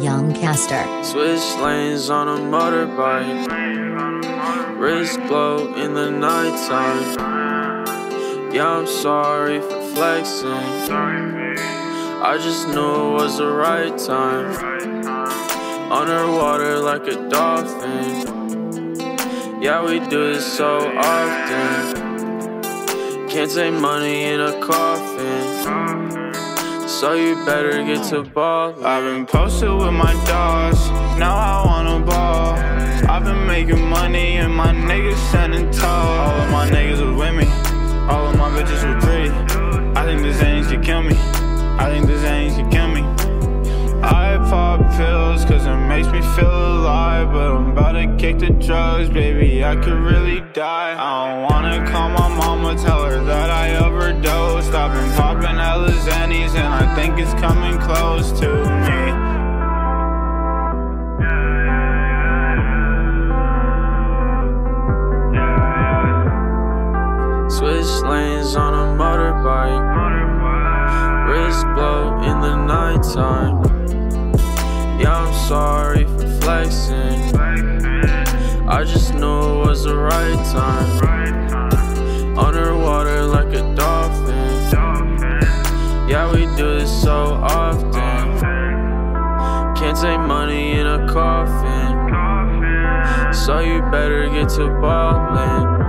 young castor. Switch lanes on a motorbike, wrist glow in the nighttime. Yeah, I'm sorry for flexing, I just knew it was the right time. Underwater like a dolphin, yeah, we do this so often. Can't take money in a coffin, so you better get to ballin'. I've been posted with my dogs, now I wanna ball. I've been making money and my niggas standing tall. All of my niggas was with me, all of my bitches were pretty. I think this ain't should kill me, I think this ain't should kill me. I pop pills cause it makes me feel alive, but I'm about to kick the drugs, baby, I could really die. I don't wanna call my mama, tell her that I overdosed. I've been popping hella Xannies and I think it's coming close to me. Switch lanes on a motorbike, wrist glow in the nighttime. Yeah, I'm sorry for flexing, I just knew it was the right time. Underwater like a dolphin, yeah, we do this so often. Can't take money in a coffin, so you better get to ballin'.